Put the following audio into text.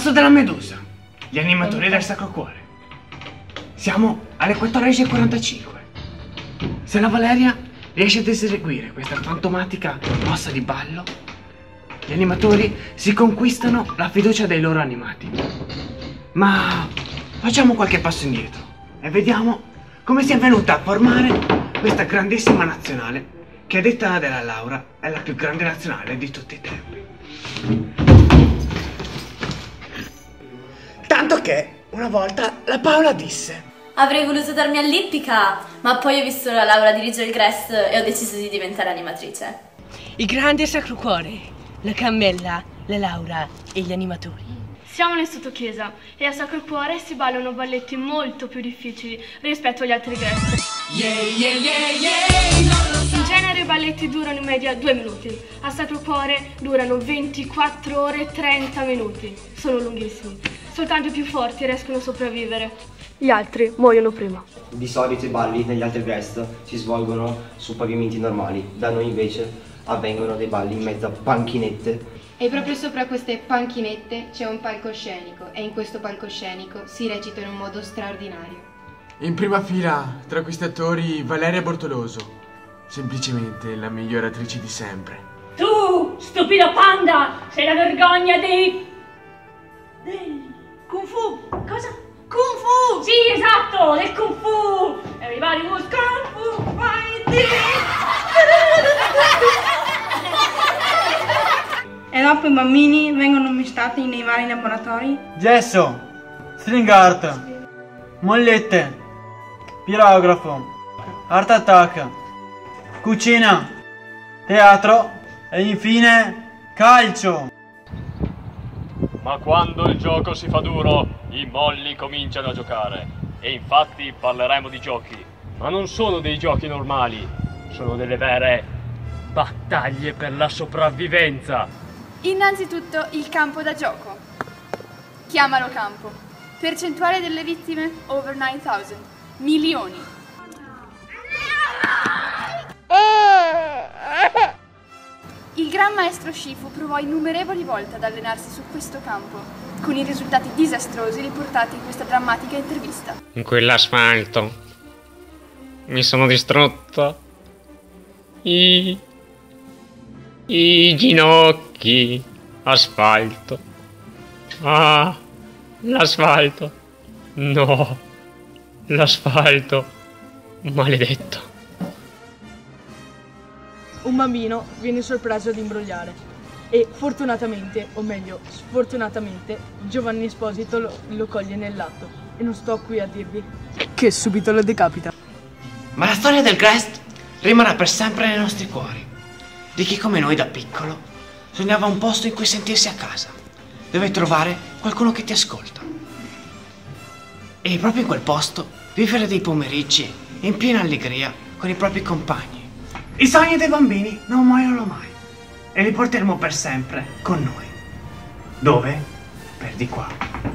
Passo della Medusa, gli animatori del Sacro Cuore. Siamo alle 14:45. Se la Valeria riesce ad eseguire questa fantomatica mossa di ballo, gli animatori si conquistano la fiducia dei loro animati. Ma facciamo qualche passo indietro e vediamo come si è venuta a formare questa grandissima nazionale che, a detta della Laura, è la più grande nazionale di tutti i tempi. Tanto che una volta la Paola disse: avrei voluto darmi all'ippica, ma poi ho visto la Laura dirigere il Crest e ho deciso di diventare animatrice. Il grande Sacro Cuore, la Cammella, la Laura e gli animatori. Siamo nel sottochiesa e a Sacro Cuore si ballano balletti molto più difficili rispetto agli altri Crest. In genere i balletti durano in media 2 minuti, a Sacro Cuore durano 24 ore e 30 minuti. Sono lunghissimi. Soltanto i più forti riescono a sopravvivere. Gli altri muoiono prima. Di solito i balli negli altri Crest si svolgono su pavimenti normali, da noi invece avvengono dei balli in mezzo a panchinette. E proprio sopra queste panchinette c'è un palcoscenico e in questo palcoscenico si recita in un modo straordinario. In prima fila, tra questi attori, Valeria Bortoloso, semplicemente la miglior attrice di sempre. Tu, stupido panda, sei la vergogna del Kung Fu. Cosa? Kung Fu! Sì, esatto, del Kung Fu! Everybody was Kung Fu fighting! E dopo i bambini vengono mistati nei vari laboratori. Gesso, string art, mollette, pirografo, art attack, cucina, teatro e infine calcio. Ma quando il gioco si fa duro, i molli cominciano a giocare. E infatti parleremo di giochi. Ma non sono dei giochi normali, sono delle vere battaglie per la sopravvivenza. Innanzitutto il campo da gioco. Chiamalo campo. Percentuale delle vittime over 9000. Milioni. Il gran maestro Shifu provò innumerevoli volte ad allenarsi su questo campo, con i risultati disastrosi riportati in questa drammatica intervista. In quell'asfalto mi sono distrutto i ginocchi. Asfalto. Ah, l'asfalto. No, l'asfalto. Maledetto. Un bambino viene sorpreso ad imbrogliare e fortunatamente, o meglio sfortunatamente, Giovanni Esposito lo coglie nell'atto e non sto qui a dirvi che subito lo decapita. Ma la storia del Crest rimarrà per sempre nei nostri cuori, di chi come noi da piccolo sognava un posto in cui sentirsi a casa, dove trovare qualcuno che ti ascolta e proprio in quel posto vivere dei pomeriggi in piena allegria con i propri compagni. I sogni dei bambini non muoiono mai e li porteremo per sempre con noi. Dove? Per di qua.